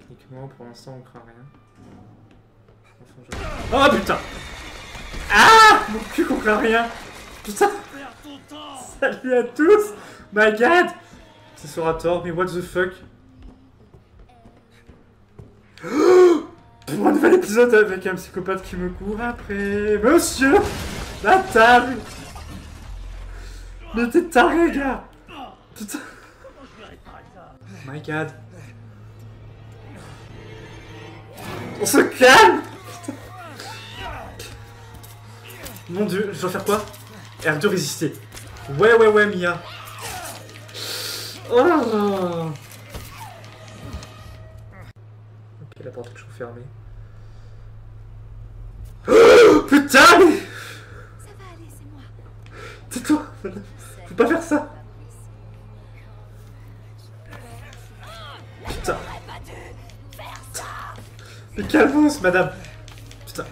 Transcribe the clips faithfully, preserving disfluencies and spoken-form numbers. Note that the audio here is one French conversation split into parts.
Techniquement, pour l'instant, on craint rien. Enfin, je... Oh putain! Ah! Mon cul qu'on craint rien! Putain! Salut à tous! My god! C'est Sorator, mais what the fuck? Oh, pour un nouvel épisode avec un psychopathe qui me court après. Monsieur! La table! Mais t'es taré, gars! Putain! My god! On se calme! Putain. Mon dieu, je dois faire quoi? R deux résister. Ouais, ouais, ouais, Mia. Oh. Ok, la porte est toujours fermée. Oh, putain, mais... Ça va aller, c'est moi. Tais-toi. Faut pas faire ça. Putain. Mais calmos, madame. Putain.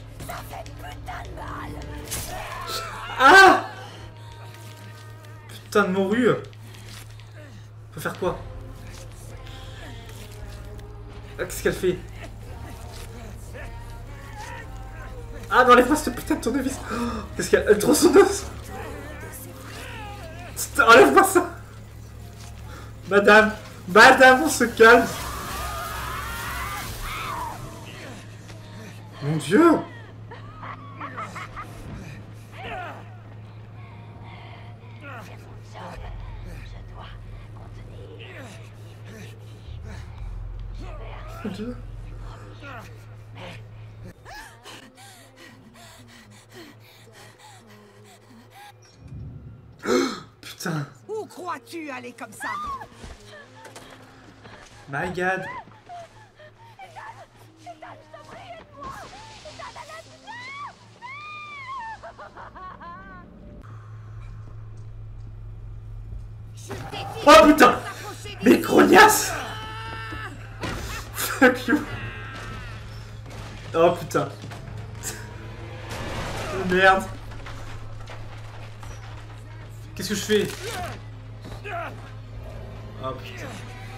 Ah! Putain de morue. Faut faire quoi? Ah, qu'est-ce qu'elle fait? Ah non, enlève-moi cette putain de tournevis. Oh, qu'est-ce qu'elle... Elle tronçonneuse. Enlève-moi ça. Madame. Madame, on se calme. Mon dieu. Mon dieu. Putain. Où crois-tu aller comme ça? My god. Oh putain. Mais grognasse. Fuck you. Oh putain. Oh merde. Qu'est-ce que je fais? Oh putain.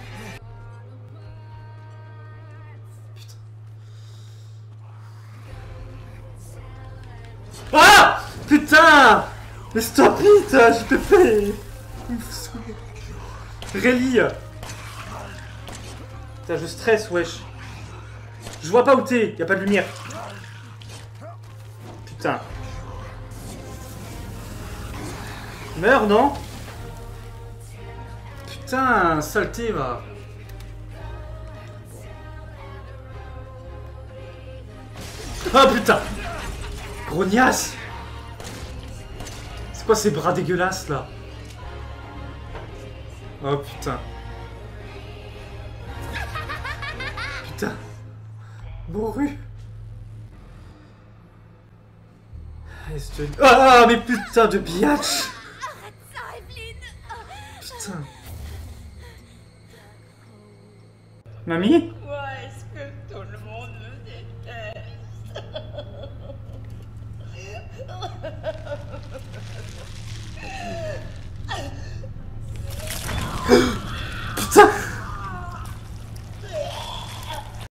Putain. Ah! Putain! Mais stop it! Je te fais... Rayleigh. Putain, je stresse, wesh. Je vois pas où t'es, y'a pas de lumière. Putain. Meurs, non? Putain, saleté, va. Oh putain. Grognasse. C'est quoi ces bras dégueulasses, là? Oh putain. Putain. Bourru. Ah, mais putain de biatch. Putain. Mamie?